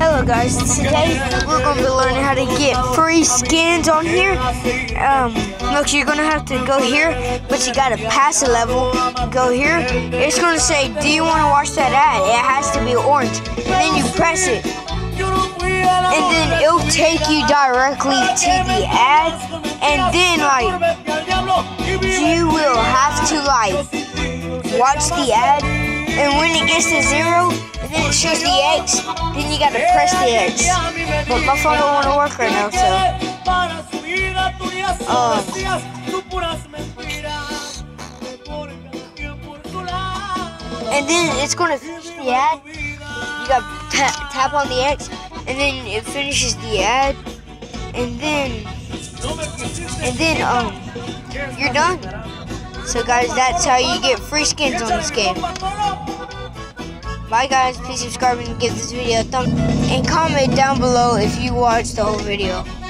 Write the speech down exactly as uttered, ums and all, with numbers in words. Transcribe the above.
Hello guys, today we're going to be learning how to get free skins on here. Um, look, you're going to have to go here, but you got to pass a level. Go here. It's going to say, do you want to watch that ad? It has to be orange. And then you press it. And then it'll take you directly to the ad. And then, like, you will have to, like, watch the ad. And when it gets to zero, and then it shows the X, then you gotta press the X. But my phone don't want to work right now, so. Um, and then it's gonna finish the ad. You gotta ta tap on the X, and then it finishes the ad. And then, and then, um, you're done. So guys, that's how you get free skins on this game. Bye guys, please subscribe and give this video a thumbs up, and comment down below if you watched the whole video.